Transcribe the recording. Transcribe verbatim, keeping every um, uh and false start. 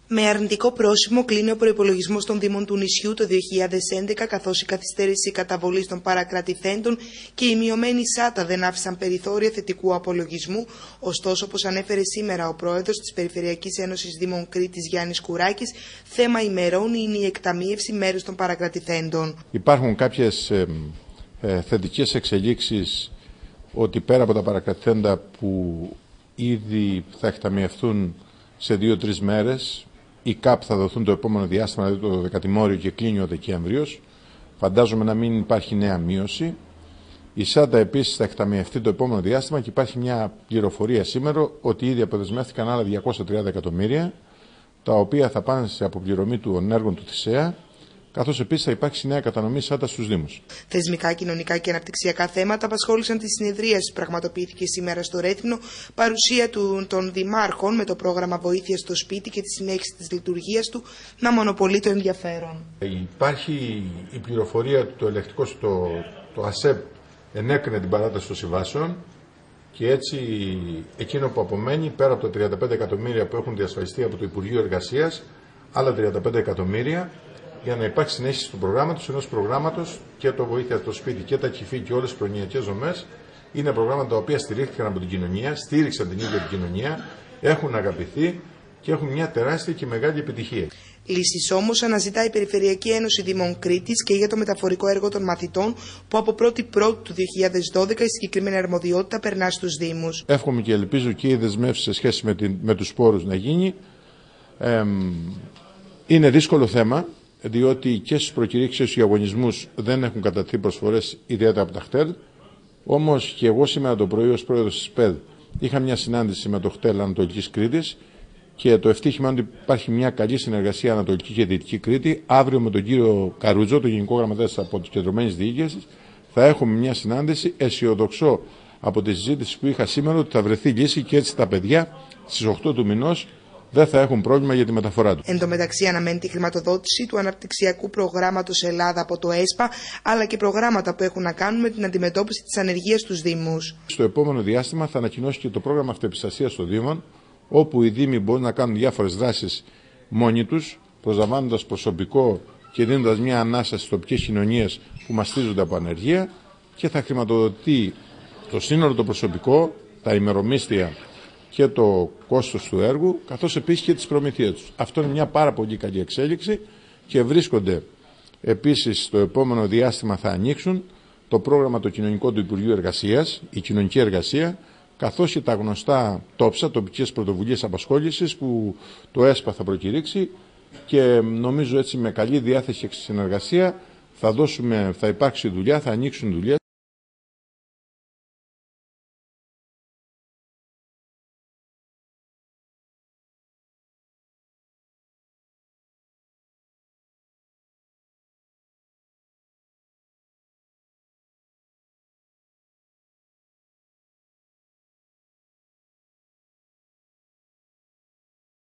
Με αρνητικό πρόσημο κλείνει ο προϋπολογισμός των Δήμων του νησιού το δύο χιλιάδες έντεκα, καθώς η καθυστέρηση καταβολής των παρακρατηθέντων και η μειωμένη σάτα δεν άφησαν περιθώριο θετικού απολογισμού. Ωστόσο, όπως ανέφερε σήμερα ο πρόεδρος της Περιφερειακής Ένωσης Δήμων Κρήτης Γιάννης Κουράκης, θέμα ημερών είναι η εκταμείευση μέρους των παρακρατηθέντων. Υπάρχουν κάποιες ε, ε, θετικές εξελίξεις ότι πέρα από τα παρακρατηθέντα που ήδη θα εκταμιευθούν σε δύο-τρεις μέρες, οι ΚΑΠ θα δοθούν το επόμενο διάστημα, δηλαδή το δεκατημόριο και κλείνει ο Δεκέμβριος. Φαντάζομαι να μην υπάρχει νέα μείωση. Η ΣΑΝΤΑ επίσης θα εκταμιευτεί το επόμενο διάστημα και υπάρχει μια πληροφορία σήμερα ότι ήδη αποδεσμεύτηκαν άλλα διακόσια τριάντα εκατομμύρια, τα οποία θα πάνε σε αποπληρωμή των έργων του ΘΙΣΕΑ, καθώς επίσης θα υπάρξει νέα κατανομή ΣΑΝΤΑ στους Δήμους. Θεσμικά, κοινωνικά και αναπτυξιακά θέματα απασχόλησαν τη συνεδρίαση που πραγματοποιήθηκε σήμερα στο Ρέθυμνο, παρουσία του, των δημάρχων με το πρόγραμμα Βοήθεια στο Σπίτι και τη συνέχιση της λειτουργίας του να μονοπολεί το ενδιαφέρον. Υπάρχει η πληροφορία ότι το ελεκτικό στο το ΑΣΕΠ ενέκρινε την παράταση των συμβάσεων και έτσι εκείνο που απομένει, πέρα από τα τριάντα πέντε εκατομμύρια που έχουν διασφαλιστεί από το Υπουργείο Εργασίας, άλλα τριάντα πέντε εκατομμύρια για να υπάρξει συνέχιση του προγράμματος, ενός προγράμματος και το Βοήθεια στο Σπίτι και τα ΚΙΦΗ και όλες τις προνοιακές δομές είναι προγράμματα τα οποία στηρίχθηκαν από την κοινωνία, στήριξαν την ίδια την κοινωνία, έχουν αγαπηθεί και έχουν μια τεράστια και μεγάλη επιτυχία. Λύσεις όμως αναζητά η Περιφερειακή Ένωση Δήμων Κρήτης και για το μεταφορικό έργο των μαθητών που από πρώτη Πρώτου του δύο χιλιάδες δώδεκα η συγκεκριμένη αρμοδιότητα περνά στους Δήμους. Εύχομαι και ελπίζω και οι δεσμεύσεις σε σχέση με, την, με τους πόρους να γίνει. Ε, είναι δύσκολο θέμα, διότι και στους προκηρύξεις και στους διαγωνισμούς δεν έχουν κατατεθεί προσφορές ιδιαίτερα από τα ΧΤΕΛ. Όμως και εγώ σήμερα το πρωί ως πρόεδρος της ΠΕΔ είχα μια συνάντηση με το ΧΤΕΛ Ανατολικής Κρήτης και το ευτύχημα είναι ότι υπάρχει μια καλή συνεργασία Ανατολική και Δυτική Κρήτη. Αύριο με τον κύριο Καρούτζο, τον Γενικό Γραμματέα της Αποκεντρωμένης Διοίκησης, θα έχουμε μια συνάντηση. Αισιοδοξώ από τη συζήτηση που είχα σήμερα ότι θα βρεθεί λύση και έτσι τα παιδιά στις οκτώ του μηνός δεν θα έχουν πρόβλημα για τη μεταφορά του. Εν τω μεταξύ, αναμένει τη χρηματοδότηση του Αναπτυξιακού Προγράμματος Ελλάδα από το ΕΣΠΑ, αλλά και προγράμματα που έχουν να κάνουν με την αντιμετώπιση της ανεργίας στους Δήμους. Στο επόμενο διάστημα θα ανακοινώσει και το πρόγραμμα αυτοεπιστασίας των Δήμων, όπου οι Δήμοι μπορούν να κάνουν διάφορες δράσεις μόνοι τους, προσλαμβάνοντας προσωπικό και δίνοντας μια ανάσα στις τοπικές κοινωνίες που μαστίζονται από ανεργία, και θα χρηματοδοτεί το σύνολο το προσωπικό, τα ημερομίσθια και το κόστος του έργου, καθώς επίσης και τις προμηθείες τους. Αυτό είναι μια πάρα πολύ καλή εξέλιξη και βρίσκονται επίσης στο επόμενο διάστημα θα ανοίξουν το πρόγραμμα το κοινωνικό του Υπουργείου Εργασίας, η κοινωνική εργασία, καθώς και τα γνωστά τόψα, τοπικές πρωτοβουλίες απασχόλησης, που το ΕΣΠΑ θα προκηρύξει και νομίζω έτσι με καλή διάθεση και συνεργασία θα, δώσουμε, θα υπάρξει δουλειά, θα ανοίξουν δουλειές.